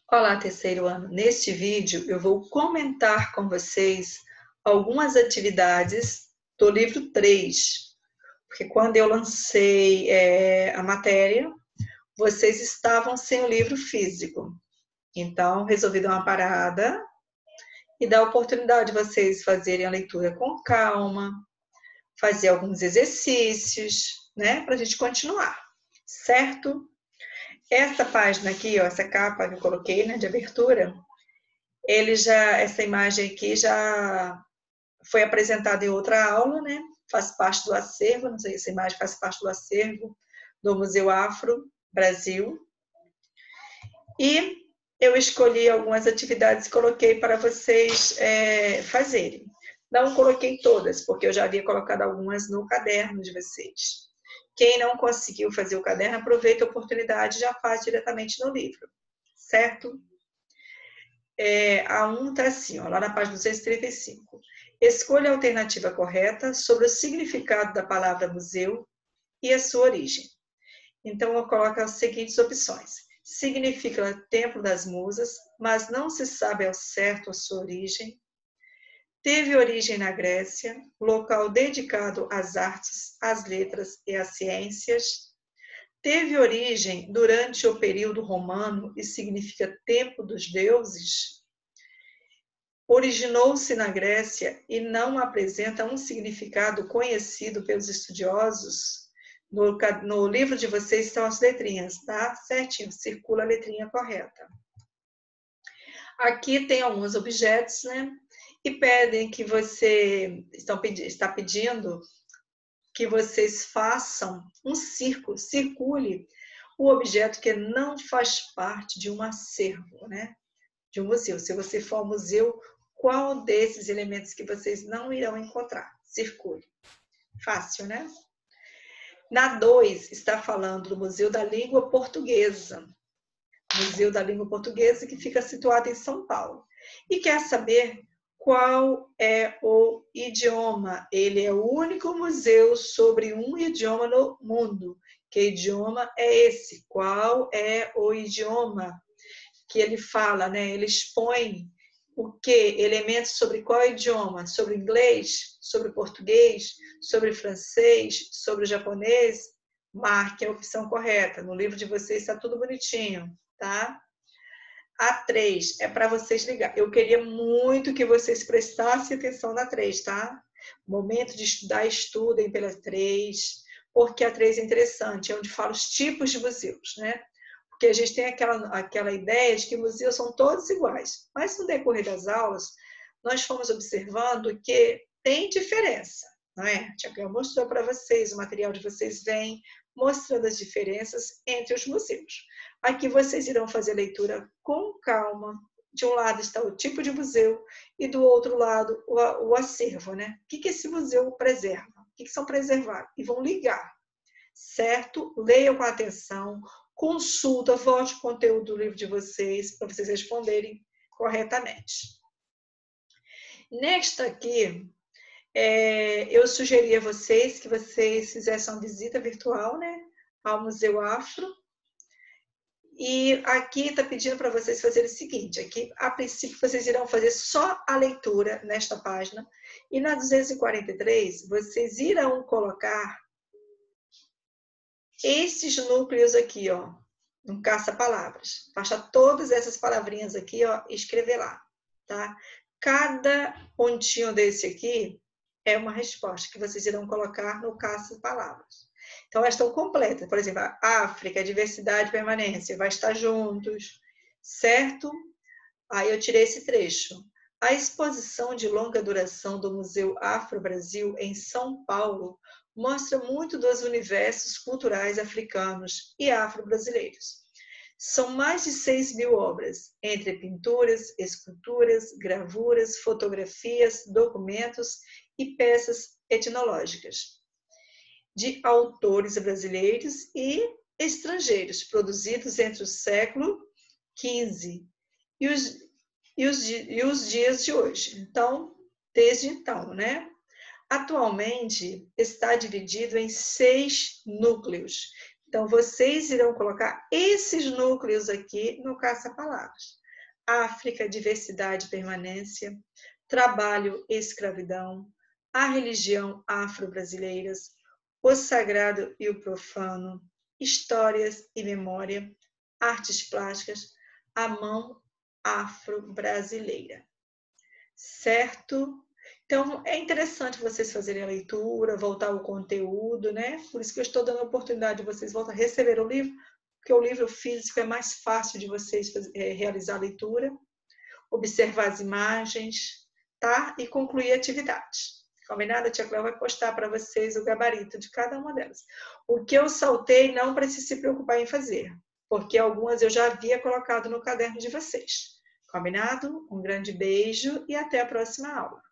Olá, terceiro ano. Neste vídeo eu vou comentar com vocês algumas atividades do livro 3, porque quando eu lancei a matéria, vocês estavam sem o livro físico. Então, resolvi dar uma parada e dar a oportunidade de vocês fazerem a leitura com calma, fazer alguns exercícios, né, para a gente continuar, certo? Essa página aqui, ó, essa capa que eu coloquei, né, de abertura, essa imagem aqui já foi apresentada em outra aula, né? Faz parte do acervo, não sei se essa imagem faz parte do acervo do Museu Afro Brasil. E eu escolhi algumas atividades e coloquei para vocês fazerem. Não coloquei todas, porque eu já havia colocado algumas no caderno de vocês. Quem não conseguiu fazer o caderno, aproveita a oportunidade e já faz diretamente no livro, certo? A 1 está assim, ó, lá na página 235. Escolha a alternativa correta sobre o significado da palavra museu e a sua origem. Então, eu coloco as seguintes opções. Significa Templo das Musas, mas não se sabe ao certo a sua origem. Teve origem na Grécia, local dedicado às artes, às letras e às ciências. Teve origem durante o período romano e significa Templo dos Deuses. Originou-se na Grécia e não apresenta um significado conhecido pelos estudiosos. No livro de vocês estão as letrinhas, tá? Certinho, circula a letrinha correta. Aqui tem alguns objetos, né? E pedem que está pedindo que vocês façam um círculo, circule o objeto que não faz parte de um acervo, né? De um museu. Se você for ao museu, qual desses elementos que vocês não irão encontrar? Circule. Fácil, né? Na 2, está falando do Museu da Língua Portuguesa. Museu da Língua Portuguesa, que fica situado em São Paulo. E quer saber qual é o idioma. Ele é o único museu sobre um idioma no mundo. Que idioma é esse? Qual é o idioma que ele fala, né? Ele expõe o quê? Elementos sobre qual idioma? Sobre o inglês? Sobre o português? Sobre o francês? Sobre o japonês? Marque a opção correta. No livro de vocês está tudo bonitinho, tá? A 3 é para vocês ligar. Eu queria muito que vocês prestassem atenção na 3, tá? Momento de estudar, estudem pela 3, porque a 3 é interessante, é onde fala os tipos de museus, né? Porque a gente tem aquela ideia de que museus são todos iguais. Mas no decorrer das aulas, nós fomos observando que tem diferença, não é? Tiago mostrou para vocês, o material de vocês vem mostrando as diferenças entre os museus. Aqui vocês irão fazer a leitura com calma. De um lado está o tipo de museu e do outro lado o acervo, né? O que esse museu preserva? O que são preservados? E vão ligar, certo? Leiam com atenção, consulta, volte o conteúdo do livro de vocês para vocês responderem corretamente. Nesta aqui, eu sugeri a vocês que vocês fizessem uma visita virtual, né, ao Museu Afro. E aqui está pedindo para vocês fazerem o seguinte, aqui, a princípio, vocês irão fazer só a leitura nesta página, e na 243, vocês irão colocar esses núcleos aqui, ó, no caça-palavras. Baixa todas essas palavrinhas aqui, ó, e escrever lá, tá? Cada pontinho desse aqui é uma resposta que vocês irão colocar no caça-palavras. Então, elas estão completas. Por exemplo, a África, diversidade e permanência, vai estar juntos, certo? Aí eu tirei esse trecho. A exposição de longa duração do Museu Afro Brasil em São Paulo mostra muito dos universos culturais africanos e afro-brasileiros. São mais de 6.000 obras, entre pinturas, esculturas, gravuras, fotografias, documentos e peças etnológicas, de autores brasileiros e estrangeiros, produzidos entre o século XV e os dias de hoje. Então, desde então, né? Atualmente, está dividido em 6 núcleos, Então, vocês irão colocar esses núcleos aqui no caça-palavras. África, diversidade e permanência, trabalho e escravidão, a religião afro-brasileiras, o sagrado e o profano, histórias e memória, artes plásticas, a mão afro-brasileira. Certo? Então, é interessante vocês fazerem a leitura, voltar ao conteúdo, né? Por isso que eu estou dando a oportunidade de vocês voltar a receber o livro, porque o livro físico é mais fácil de vocês realizar a leitura, observar as imagens, tá? E concluir a atividade. Combinado? A tia Cléo vai postar para vocês o gabarito de cada uma delas. O que eu saltei, não precisa se preocupar em fazer, porque algumas eu já havia colocado no caderno de vocês. Combinado? Um grande beijo e até a próxima aula.